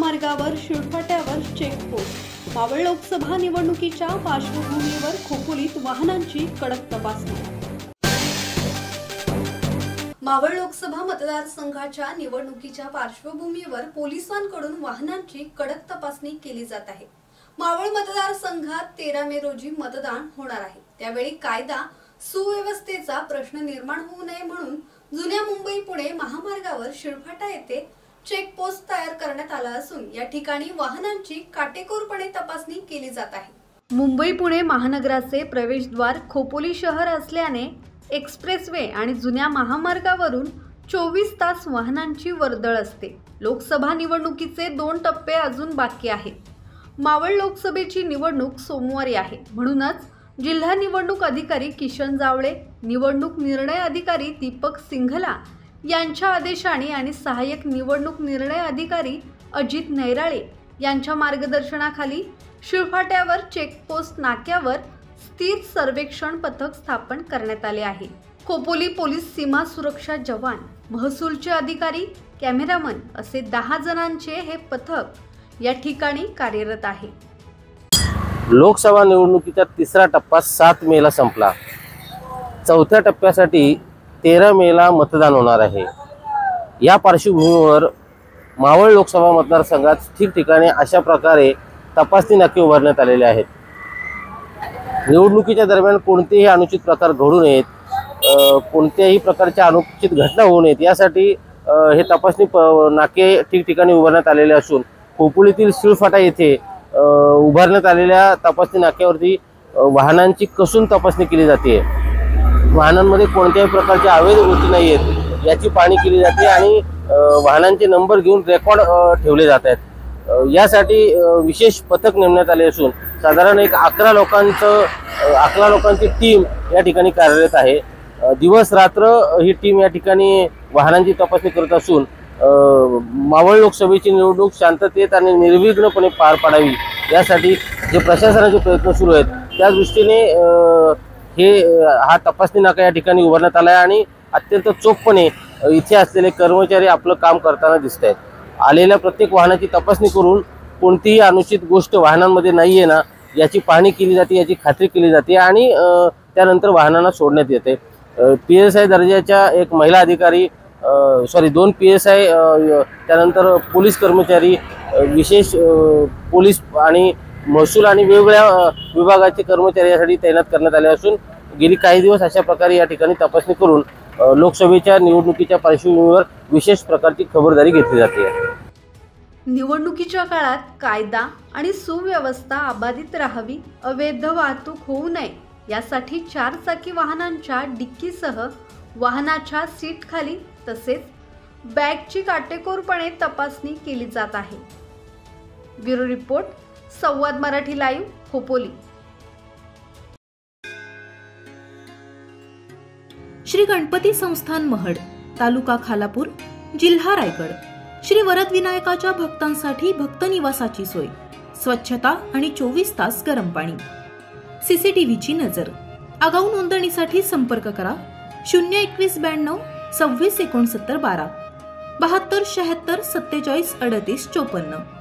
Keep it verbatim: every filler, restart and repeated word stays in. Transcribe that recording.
महामार्गावर शिळफाट्यावर चेकपोस्ट। मावळ लोकसभा निवडणुकीच्या पार्श्वभूमीवर खोपोलीत वाहनांची कडक तपासणी। मावळ लोकसभा मतदारसंघाच्या निवडणुकीच्या पार्श्वभूमीवर पोलिसांकडून वाहनांची कडक तपासणी केली जात आहे। मावळ मतदारसंघात तेरा मे रोजी मतदान होणार आहे। त्यावेळी कायदा सुव्यवस्थेचा प्रश्न निर्माण होऊ नये म्हणून जुन्या मुंबई पुणे महामार्गावर शिळफाटा येथे चेकपोस्ट तयार करण्यात आला असून या ठिकाणी वाहनांची काटेकोरपणे तपासणी केली जात आहे। मुंबई पुणे महानगराचे प्रवेशद्वार खोपोली शहर असल्याने एक्सप्रेसवे आणि जुन्या महामार्गावरून चोवीस तास वाहनांची वर्दळ असते। लोकसभा निवडणुकीचे दोन टप्पे अजून बाकी आहेत। मावळ लोकसभेची निवडणूक सोमवारी आहे, म्हणूनच जिल्हा निवडणूक अधिकारी किशन जावळे, निवडणूक निर्णय अधिकारी दीपक सिंघला यांच्या आदेशाने आणि सहाय्यक निवडणूक निर्णय अधिकारी अजित नैराळे यांच्या मार्गदर्शनाखाली शिळफाट्यावर चेकपोस्ट नाक्यावर स्थिर सर्वेक्षण पथक स्थापन करण्यात आले आहे। खोपोली पोलीस सीमा सुरक्षा जवान, महसूलचे अधिकारी, कॅमेरामन असे दहा जणांचे हे पथक या ठिकाणी कार्यरत आहे। लोकसभा निवडणुकीचा तिसरा टप्पा सात मे ला संपला। चौथ्या टप्प्यासाठी तेरा मे ला मतदान होणार आहे। या पार्श्वभूमीवर मावळ लोकसभा मतदारसंघात ठिकठिकाणी अशा प्रकारे तपासणी नाके उभारण्यात आलेले आहेत। निवडणुकीच्या दरम्यान कोणतेही अनुचित प्रकार घडू नयेत, कोणत्याही प्रकारच्या अनुचित घटना होऊ नयेत यासाठी हे तपासणी नाके ठिकठिकाणी उभारण्यात आलेले असून खोपोलीतील शिळफाटा येथे उभारण्यात आलेल्या तपासणी नाक्यावरती वाहनांची कसून तपासणी केली जाते। वाहनांमध्ये कोणत्याही प्रकारच्या अवैध गोष्टी नाही आहेत याची पाहणी केली जाते आणि वाहनांचे नंबर घेऊन रेकॉर्ड ठेवले जात आहेत। यासाठी विशेष पथक नेमण्यात आले असून साधारण एक अकरा लोकांचं अकरा लोकांची टीम या ठिकाणी कार्यरत आहे। दिवस रात्र ही टीम या ठिकाणी वाहनांची तपासणी करत असून मावळ लोकसभेची निवडणूक शांततेत आणि निर्विघ्नपणे पार पाडावी यासाठी जे प्रशासनाचे प्रयत्न सुरू आहेत त्या दृष्टीने हे हा तपासणी नाका या ठिकाणी उभारण्यात आला आहे आणि अत्यंत चोखपणे इथे असलेले कर्मचारी आपलं काम करताना दिसत आहेत। आलेल्या प्रत्येक वाहनाची तपासणी करून कोणतीही अनुचित गोष्ट वाहनांमध्ये नाही आहे ना याची पाहणी केली जाते, याची खात्री केली जाते आणि त्यानंतर वाहनांना सोडण्यात येते। पी एस आय दर्जाच्या एक महिला अधिकारी सॉरी दोन पी एस आय त्यानंतर पोलीस कर्मचारी, विशेष पोलीस आणि महसूल आणि वेगवेगळ्या विभागाचे कर्मचारी यासाठी तैनात करण्यात आले असून गेली काही दिवस अशा प्रकारे या ठिकाणी तपासणी करून लोकसभेच्या निवडणुकीच्या पार्श्वभूमीवर विशेष प्रकारची खबरदारी घेतली जाते। निवडणुकीच्या काळात कायदा आणि सुव्यवस्था अबाधित राहावी, अवैध वाहतूक होऊ नये यासाठी चार चाकी वाहनांच्या डिक्कीसह वाहनाच्या सीट खाली तसेच बॅगची काटेकोरपणे तपासणी केली जात आहे। ब्युरो रिपोर्ट, संवाद मराठी लाईव्ह, खोपोली। श्री गणपती संस्थान महड, तालुका खालापूर, जिल्हा रायगड। श्री वरद विनायकाच्या भक्तांसाठी भक्त निवासाची सोय, स्वच्छता आणि चोवीस तास गरम पाणी, सीसीटीव्हीची नजर। आगाऊ नोंदणीसाठी संपर्क करा शून्य एकवीस ब्याण्णव सव्वीस एकोणसत्तर बारा बहात्तर शहात्तर सत्तेचाळीस अडतीस चोपन्न।